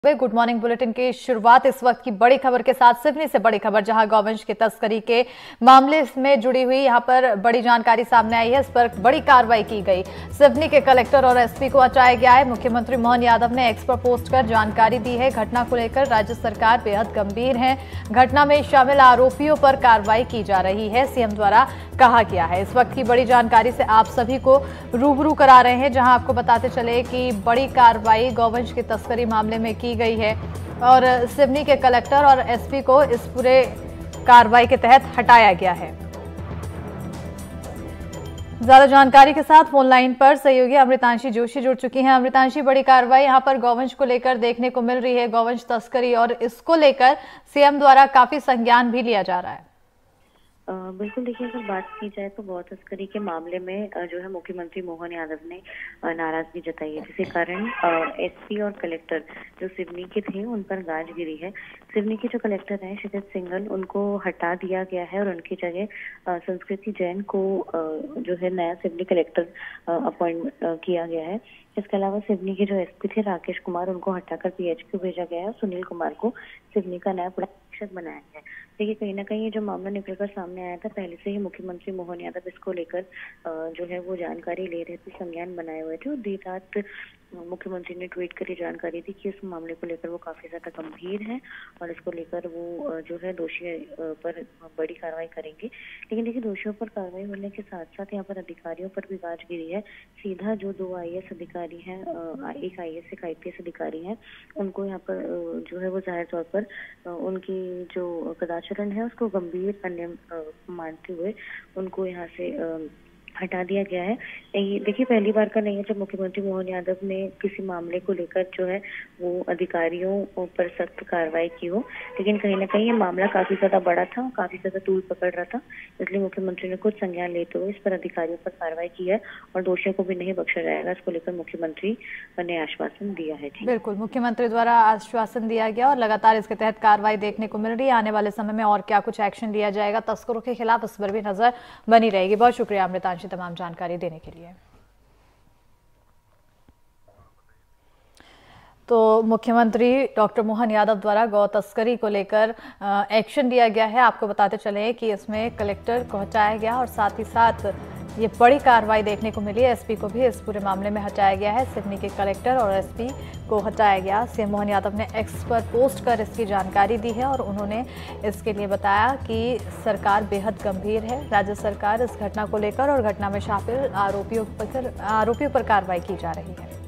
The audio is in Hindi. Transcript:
गुड मॉर्निंग बुलेटिन की शुरुआत इस वक्त की बड़ी खबर के साथ सिवनी से बड़ी खबर, जहां गौवंश की तस्करी के मामले में जुड़ी हुई यहां पर बड़ी जानकारी सामने आई है। इस पर बड़ी कार्रवाई की गई। सिवनी के कलेक्टर और एसपी को हटाया गया है। मुख्यमंत्री मोहन यादव ने एक्स पर पोस्ट कर जानकारी दी है। घटना को लेकर राज्य सरकार बेहद गंभीर है। घटना में शामिल आरोपियों पर कार्रवाई की जा रही है, सीएम द्वारा कहा गया है। इस वक्त की बड़ी जानकारी से आप सभी को रूबरू करा रहे हैं, जहां आपको बताते चले कि बड़ी कार्रवाई गौवंश की तस्करी मामले में की गई है और सिवनी के कलेक्टर और एसपी को इस पूरे कार्रवाई के तहत हटाया गया है। ज्यादा जानकारी के साथ फोन लाइन पर सहयोगी अमृतांशी जोशी जुड़ चुकी हैं। अमृतांशी, बड़ी कार्रवाई यहां पर गौवंश को लेकर देखने को मिल रही है, गौवंश तस्करी, और इसको लेकर सीएम द्वारा काफी संज्ञान भी लिया जा रहा है। बिल्कुल, देखिए, अगर बात की जाए तो गौ तस्करी के मामले में जो है मुख्यमंत्री मोहन यादव ने नाराजगी जताई है, जिसके कारण एसपी और कलेक्टर जो सिवनी के थे उन पर गाज गिरी है। सिवनी के जो कलेक्टर हैं क्षितिज सिंघल, उनको हटा दिया गया है और उनकी जगह संस्कृति जैन को जो है नया सिवनी कलेक्टर अपॉइंट किया गया है। इसके अलावा सिवनी के जो एसपी थे राकेश कुमार, उनको हटाकर पीएचक्यू भेजा गया है और सुनील कुमार को सिवनी का नया पुलिस बनाया गया है। देखिए, कहीं ना कहीं ये जो मामला निकलकर सामने आया था, पहले से ही मुख्यमंत्री मोहन यादव इसको लेकर जो है वो जानकारी ले रहे थे, संज्ञान बनाए हुए थे और देर रात मुख्यमंत्री ने ट्वीट कर जानकारी दी कि इस मामले को लेकर वो काफी ज्यादा गंभीर है और इसको लेकर वो जो है दोषी पर बड़ी कार्रवाई करेंगे। लेकिन देखिए, दोषियों पर कार्रवाई होने के साथ साथ यहाँ पर अधिकारियों पर भी गाज गिरी है। सीधा जो 2 IAS अधिकारी हैं, एक IAS एक IPS अधिकारी हैं, उनको यहाँ पर जो है वो जाहिर तौर पर उनकी जो कदाचरण है उसको गंभीर अन्य मानते हुए उनको यहाँ से हटा दिया गया है। देखिए, पहली बार का नहीं है जब मुख्यमंत्री मोहन यादव ने किसी मामले को लेकर जो है वो अधिकारियों पर सख्त कार्रवाई की हो, लेकिन कहीं ना कहीं ये मामला काफी ज्यादा बड़ा था, काफी ज्यादा तूल पकड़ रहा था, इसलिए मुख्यमंत्री ने खुद संज्ञान लेते हुए इस पर अधिकारियों पर कार्रवाई की है और दोषियों को भी नहीं बख्शा जाएगा। इसको लेकर मुख्यमंत्री ने आश्वासन दिया है। बिल्कुल, मुख्यमंत्री द्वारा आश्वासन दिया गया और लगातार इसके तहत कार्रवाई देखने को मिल रही है। आने वाले समय में और क्या कुछ एक्शन लिया जाएगा तस्करों के खिलाफ, इस पर भी नजर बनी रहेगी। बहुत शुक्रिया अमृतांशी तमाम जानकारी देने के लिए। तो मुख्यमंत्री डॉक्टर मोहन यादव द्वारा गौ तस्करी को लेकर एक्शन लिया गया है। आपको बताते चले कि इसमें कलेक्टर को हटाया गया और साथ ही साथ ये बड़ी कार्रवाई देखने को मिली है। एसपी को भी इस पूरे मामले में हटाया गया है। सिवनी के कलेक्टर और एसपी को हटाया गया। सीएम मोहन यादव ने एक्स पर पोस्ट कर इसकी जानकारी दी है और उन्होंने इसके लिए बताया कि सरकार बेहद गंभीर है। राज्य सरकार इस घटना को लेकर और घटना में शामिल आरोपियों पर कार्रवाई की जा रही है।